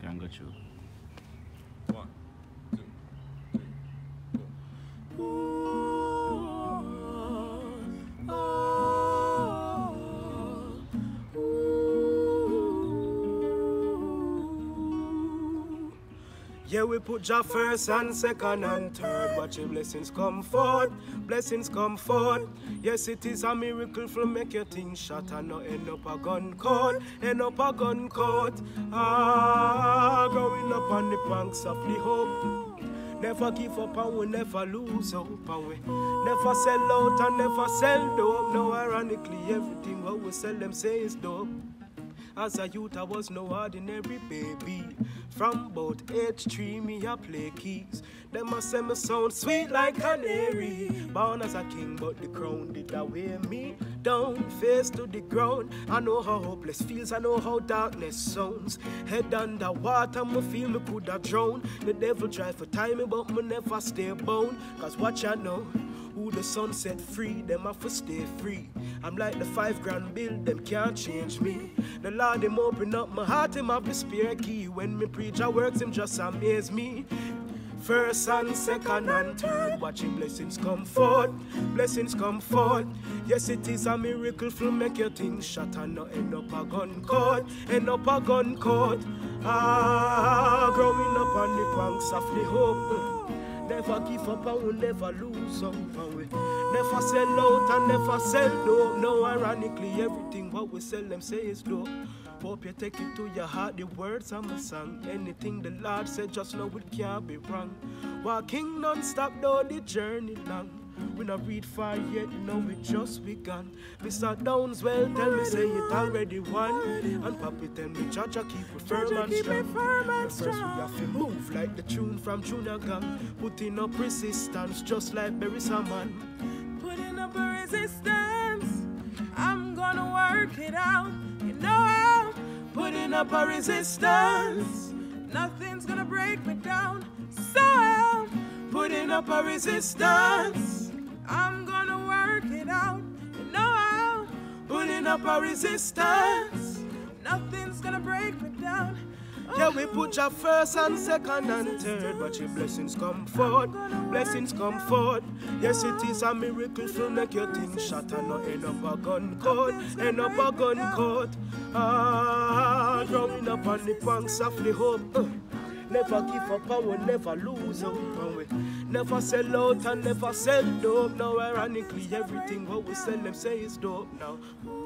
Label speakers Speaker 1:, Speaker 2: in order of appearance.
Speaker 1: can go through.
Speaker 2: 1, 2, 3, 4.
Speaker 3: Yeah, we put Jah first and second and third. Watch your blessings come forth, blessings come forth. Yes, it is a miracle for make your things shut and not end up a gun court, end up a gun court. Growing up on the banks of the hope. Never give up and we never lose hope, and we never sell out and never sell dope. No, ironically, everything what we sell them say is dope. As a youth, I was no ordinary baby. From about age 3, me I play keys. Them a say me sound sweet like canary. Born as a king, but the crown did away me down, face to the ground. I know how hopeless feels, I know how darkness sounds. Head under water, me feel me coulda drown. The devil try for time me, but me never stay bound. Cause what you know, who the sun set free, them have to stay free. I'm like the 5 grand bill, them can't change me. The Lord, him open up my heart, him have the spare key. When me preach, I works, him just amaze me. First and second and third, watching blessings come forth, blessings come forth. Yes, it is a miracle for make your things shut and not end up a gun court, end up a gun court. Growing up on the banks of the hope. Never give up and we never lose hope, and we never sell out and never sell dope. No, ironically, everything what we sell them say is dope. Hope you take it to your heart, the words of my song. Anything the Lord said, just know it can't be wrong. Walking non-stop though the journey long. We not read far yet, no, we just begun. Mr. Downswell tell me say it already won. And Papi tell me Jaja keep it firm and strong. First we have to move like the tune from Junior Gang. Putting up resistance just like Barry Salmon.
Speaker 4: Putting up a resistance, I'm gonna work it out. You know how? Putting up a resistance, nothing's gonna break me down. So putting up a resistance, I'm gonna work it out. You know how? Putting up a resistance, nothing's gonna break me down.
Speaker 3: Yeah, we put your first and second and third, but your blessings come forth, blessings come forth. Yes, it is a miracle for make your things shut and not end up a gun court, end up a gun court. Growing up on the banks of the hope. Never give up and we never lose hope, and we never sell out and never sell dope. Now ironically everything what we sell them say is dope now.